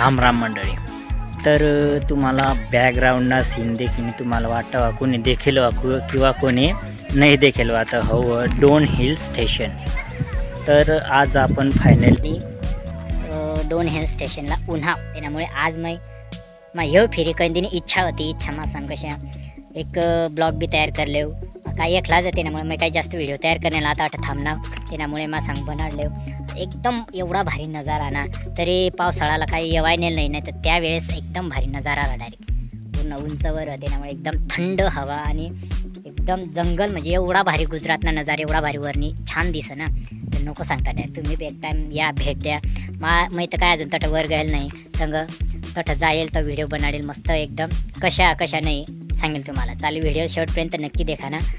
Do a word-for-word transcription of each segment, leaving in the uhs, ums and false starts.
राम राम मंडळी. तर तुम्हाला बॅकग्राऊंडना सीन देखील तुम्हाला वाटावा, कोणी देखील वाकू किंवा कोणी नाही देखील वाटत हवं डोन हिल स्टेशन. तर आज आपण फायनली डोन हिल स्टेशनला उन्हा त्यामुळे आज मैं मैं ह्यो फिरी कंदिनी इच्छा होती इच्छा मा सांग कशा एक ब्लॉग भी तयार कर लेव काय एकलाच आहे त्यामुळे मी काही जास्त व्हिडिओ तयार करण्याला आता आता थांबणार त्यामुळे मा सांग बनाडले एकदम एवढा भारी नजारा ना. तरी पावसाळ्याला काही येवाय नेल नाही नाही तर त्यावेळेस एकदम भारी नजारा आला. डायरेक्ट पूर्ण उंचवर त्यामुळे एकदम थंड हवा आणि एकदम जंगल म्हणजे एवढा भारी गुजरातना नजारा एवढा भारी वरनी छान दिस ना. तर नको सांगता नाही तुम्ही बी एक टाईम या भेट द्या. मा मी तर काय अजून तट वर गेल नाही संग तट जाईल तर व्हिडिओ बनाडेल मस्त एकदम कशा कशा नाही सांगेल तुम्हाला. चालू व्हिडिओ शेवटपर्यंत नक्की देखा ना.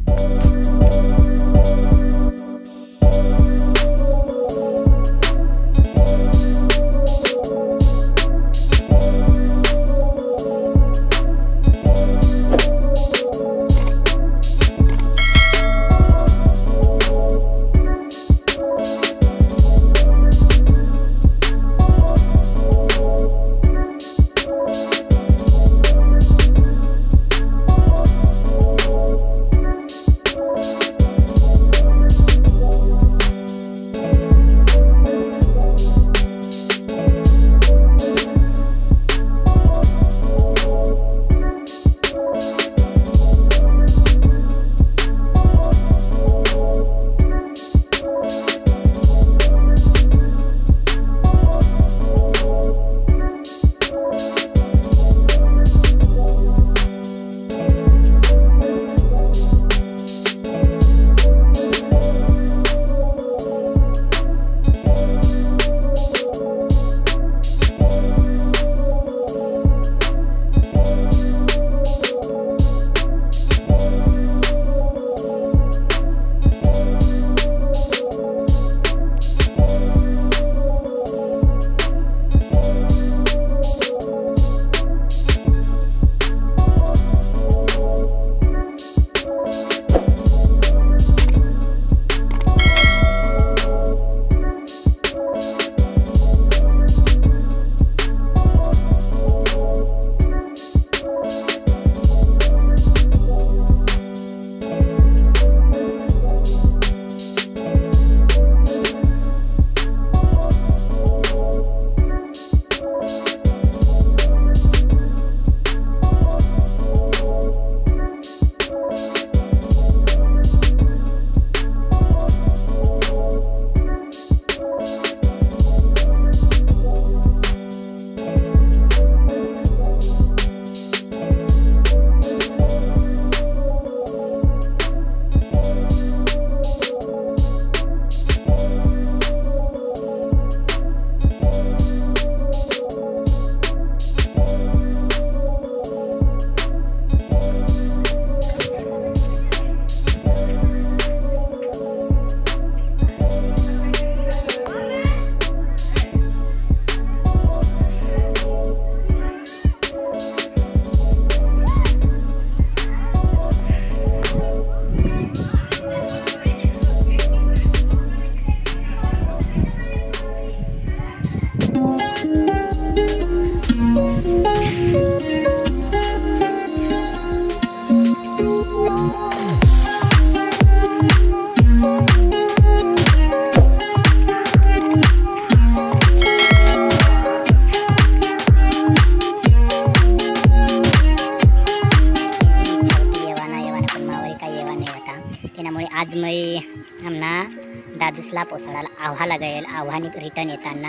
त्यामुळे आज मी आमना दादूसला पोसाळाला आव्हाला गયેલ आव्हानी रिटर्न येताना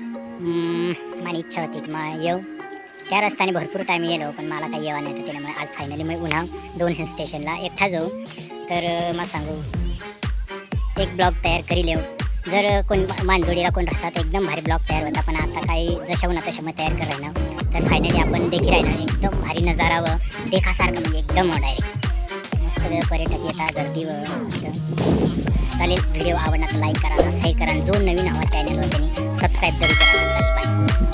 माझी इच्छा होती की मग येऊ. त्या रस्त्याने भरपूर टाईम येलो पण मला काही येवा नाही. त्यामुळे आज फायनली मी उन्हा दोन हिल स्टेशनला एकटा जाऊ. तर मग सांगू एक ब्लॉग तयार करी लेव. जर कोण मानजोडीला कोण रस्तात एकदम भारी ब्लॉग तयार होता पण आता काही जशा उन्हा तशा मग तयार करायला ना. तर फायनली आपण देखील आहे ना एकदम भारी नजारा व देखासारखं म्हणजे एकदम डायरेक्ट मस्त पर्यटक येतात गर्दी व चालेल. व्हिडिओ आवडला तर लाईक करा, सबस्क्राईब करा. जो नवीन हवा चॅनलवर त्यांनी सबस्क्राईब जरूर करा. बाय.